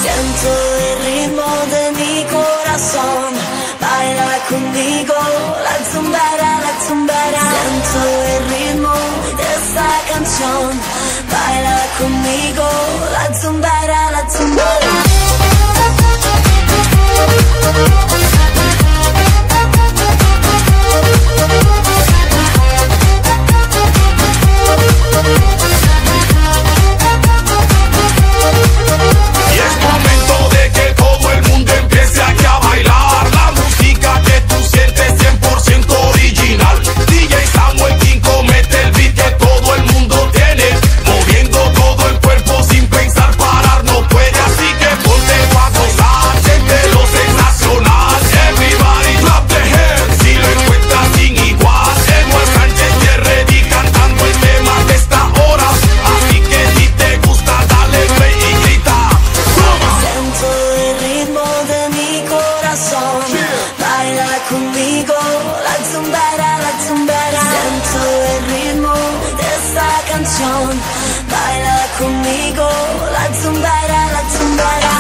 Siento el ritmo de mi corazón, baila conmigo, la zumbera, la zumbera. Siento el ritmo de esta canción, baila conmigo, la zumbera, la zumbera. Baila conmigo, la zumbera, la zumbera. Siento el ritmo de esta canción, baila conmigo, la zumbera, la zumbera.